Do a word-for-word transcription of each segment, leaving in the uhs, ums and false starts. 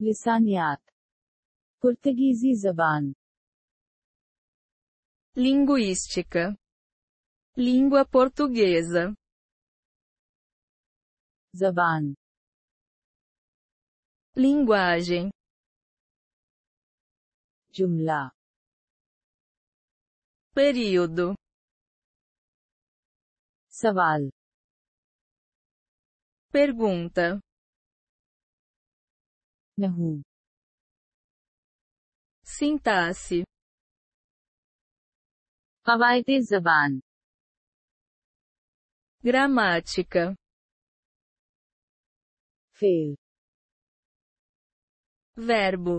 लिसानियात, पुर्तगीजी ज़बान, linguística, língua portuguesa, ज़बान, linguagem, जुमला, período, सवाल, pergunta, नहू, sintaxe, कवायदे ज़बान, gramática, फेल, verbo,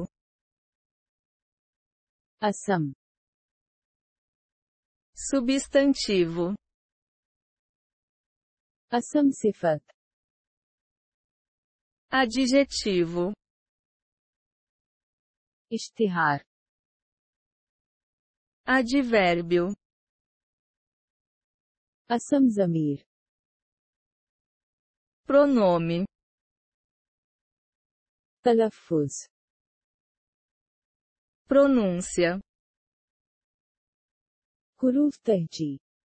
असम, substantivo, असम सिफत, adjetivo, इश्तिहार, advérbio, असम ज़मीर, pronome, तलफ़्फ़ुज़, pronúncia, हुरूफ तहजी,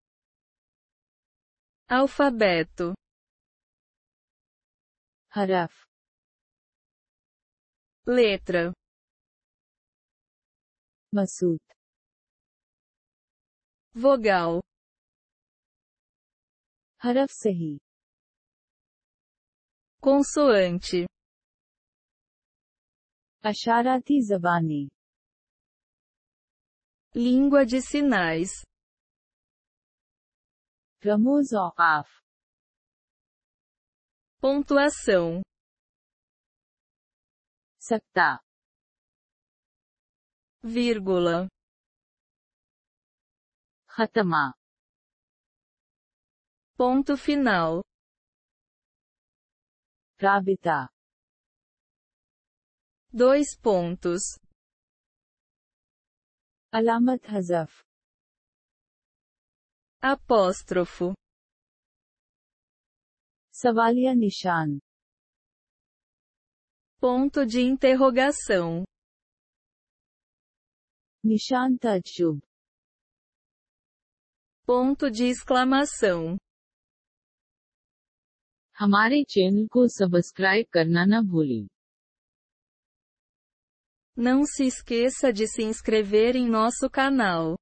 alfabeto, हरफ, letra, मसूत, vogal, हरफ सही, consoante, अशाराती ज़बानें, língua de sinais, रमूज़ औक़ाफ़, pontuação, सक्ता, vírgula, ख़त्मा, ponto final, राबिता, dois pontos, अलामत हज़फ, apóstrofo, सवालिया निशान, ponto de interrogação, निशान तज्जुब, ponto de exclamação. हमारे चैनल को सब्सक्राइब करना न भूलें। Não se esqueça de se inscrever em nosso canal.